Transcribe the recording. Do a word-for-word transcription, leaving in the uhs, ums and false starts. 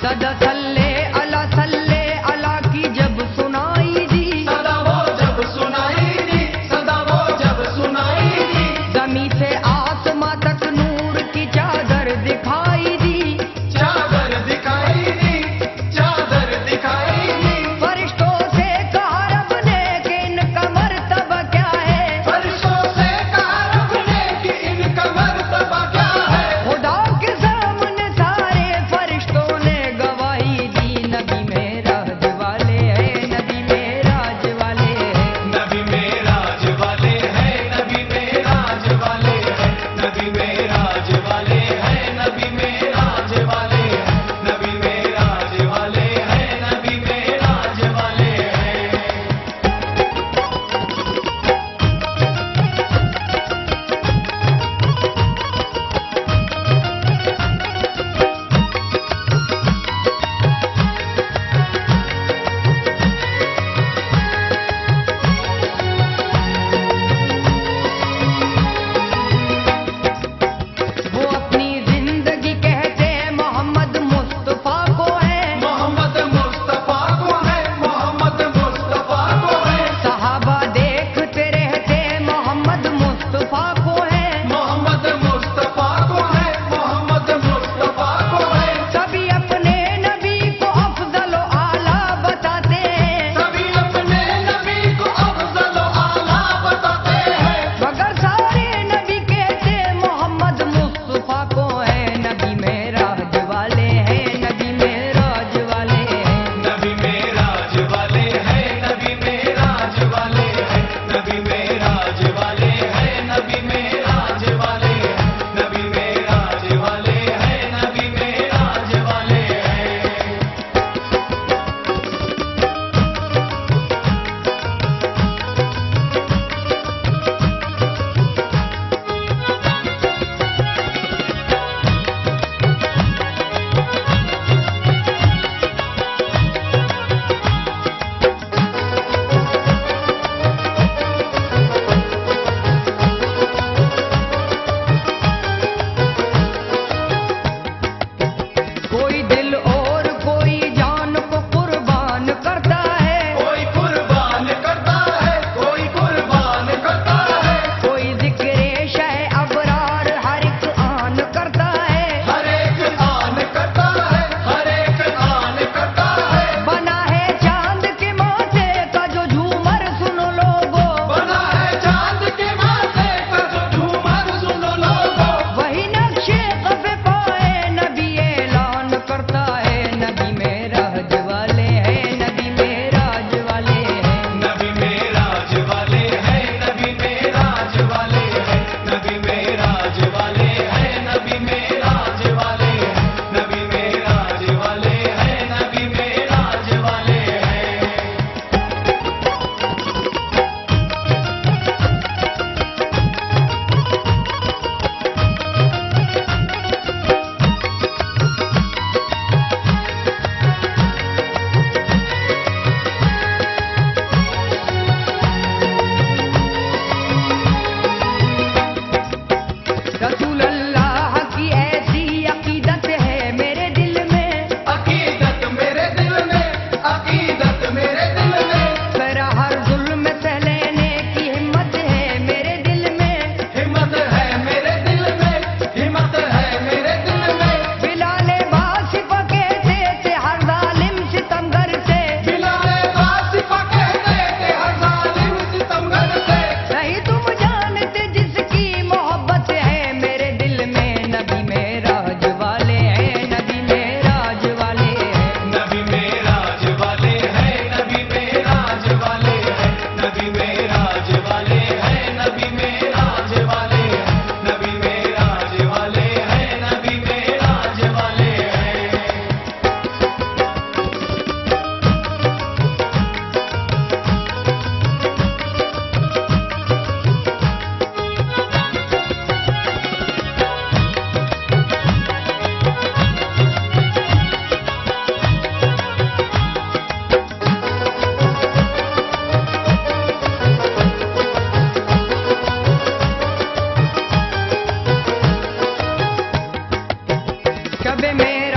सदा सल्ले अला सल्ले अला की जब सुनाई दी, सदा वो जब सुनाई दी, सदा वो जब सुनाई दी। जमी से आसमां तक नूर की चादर दिखाई दी, चादर दिखाई दी, चादर दिखाई दी। फरिश्तों से कहा रब ने कि इनका मर्तबा क्या है, फरिश्तों से कहा रब ने कि इनका मर्तबा क्या है। खुदा के सामने सारे फरिश्तों ने गवाही दी, नबी मेराज वाले हैं, नबी मेराज वाले हैं। नबी मेराज वाले हैं, नबी मेराज वाले हैं, नबी मेराज वाले हैं, नबी मेराज वाले हैं, नबी मेराज वाले हैं, नबी मेराज वाले हैं। वो अपनी जिंदगी कहते मोहम्मद मुस्तफा को है, मोहम्मद मुस्तफा को है, मोहम्मद मुस्तफा को है। सहाबा देखते रहते मोहम्मद मुस्तफा को है, मोहम्मद मुस्तफा को है, मोहम्मद मुस्तफा को है। सभी अपने नबी को अफजल व आला बताते हैं, सभी अपने नबी को अफजल व आला बताते हैं। मगर सारे नबी कहते मोहम्मद मुस्तफा को है, नबी मेराज वाले हैं, नबी मेराज वाले हैं। नबी मेराज वाले हैं, नबी मेराज वाले हैं, नबी मेराज वाले हैं, नबी मेराज वाले हैं, नबी मेराज वाले हैं, नबी मेराज वाले हैं। कोई दिल और कोई जान को कुर्बान करता है, कोई कुर्बान करता है, कोई कुर्बान करता है। कोई जिक्र शह अबरार हर एक आन करता है, हर एक आन करता है, हर एक आन करता है। बना है चांद के माथे का जो झूमर सुनो लोगो, बना है चांद के माथे का जो झूमर सुनो लोगो। वही नक्शे कफे पाए नबी ऐलान करता है, नबी मेराज वाले हैं, नबी मेराज वाले हैं। नबी मेराज वाले हैं, नबी मेराज वाले हैं, नबी मेराज वाले हैं, नबी मेराज वाले हैं, नबी मेराज वाले हैं, नबी मेराज वाले हैं। रसूल अल्लाह की ऐसी अकीदत है मेरे दिल में, अकीदत मेरे दिल में, अकीदत मेरे दिल में। मेरा हर जुल्म सह लेने की हिम्मत है मेरे दिल में, हिम्मत है मेरे दिल में, हिम्मत है मेरे दिल में। बिलाले बासिफा कहते थे हर जालिम सितमगर से, बिलाले बासिफा कहते थे हर जालिम सितमगर से। नहीं तुम जानते जिसकी मोहब्बत है मेरे दिल में, नबी मेराज वाले हैं, नबी मेराज वाले हैं। नबी मेराज वाले हैं, नबी मेराज वाले हैं, नबी मेराज वाले हैं, नबी मेराज वाले हैं, नबी मेराज वाले हैं, नबी मेराज वाले हैं। शब में